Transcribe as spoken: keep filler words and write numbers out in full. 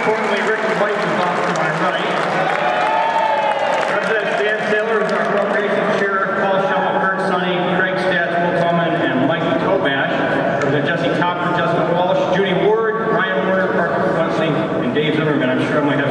Importantly, Rick White is off to my right. President Dan Saylor is our appropriations chair. Paul Shellenberg, Sonny, Craig Stats, Will Tillman, and Mike Tobash. Representative Jesse Topper, Justin Walsh, Judy Ward, Ryan Warner, Parker Quincy, and Dave Zimmerman. I'm sure I might have